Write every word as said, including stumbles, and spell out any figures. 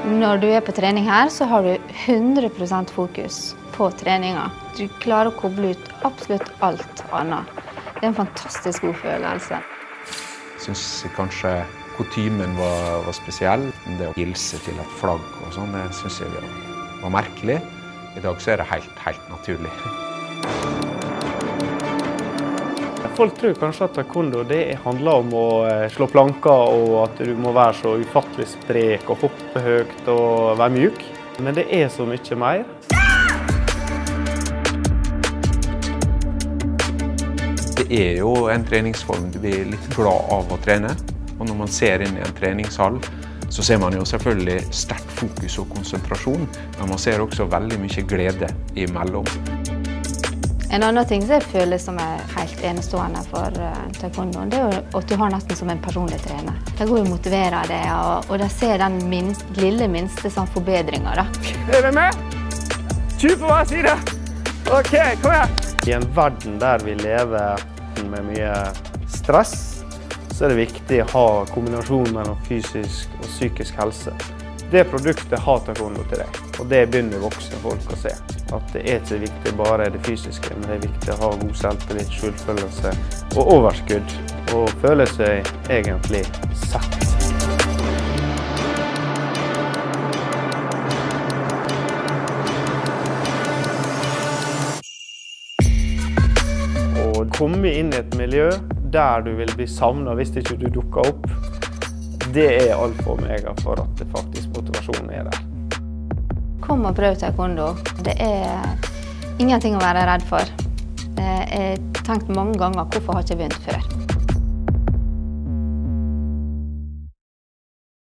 Når du er på trening her, så har du hundre prosent fokus på treninga. Du klarer å koble ut absolutt alt annet. Det er en fantastisk god følelse. Jeg synes kanskje kutymen var, var spesiell. Det å hilse til et flagg og sånn, det synes jeg var, var merkelig. I dag så er det helt, helt naturlig. Folk tror kanskje at taekwondo det handler om å slå planker og at du må være så ufattelig sprek og hoppe høyt og være mjuk. Men det er så mye mer. Det er jo en treningsform du blir litt glad av å trene. Og når man ser inn i en treningshall, så ser man jo selvfølgelig sterkt fokus og konsentrasjon. Men man ser også veldig mye glede imellom. En annen ting som jeg føler som er helt enestående for taekwondo, det er at du har nesten som en personlig trener. Det går jo å motivere deg, og, og de ser den minst, lille minste sånn forbedringer. Da. Er vi med? tjue på hver side! Ok, kom igjen! I en verden der vi lever med mye stress, så er det viktig å ha kombinasjon mellom fysisk og psykisk helse. Det produktet har taekwondo til deg, og det begynner voksne folk å se. At det er ikke viktig bare det fysiske, men det er viktig å ha god selvtillit, selvfølelse og overskudd, og føle seg egentlig sett. Å komme inn i et miljø der du vil bli savnet hvis ikke du dukker opp, det er alt for meg for at det faktisk motivasjonen er der. Kom og prøv taekwondo. Det er ingenting å være redd for. Jeg har tenkt mange ganger hvorfor har jeg ikke begynt før.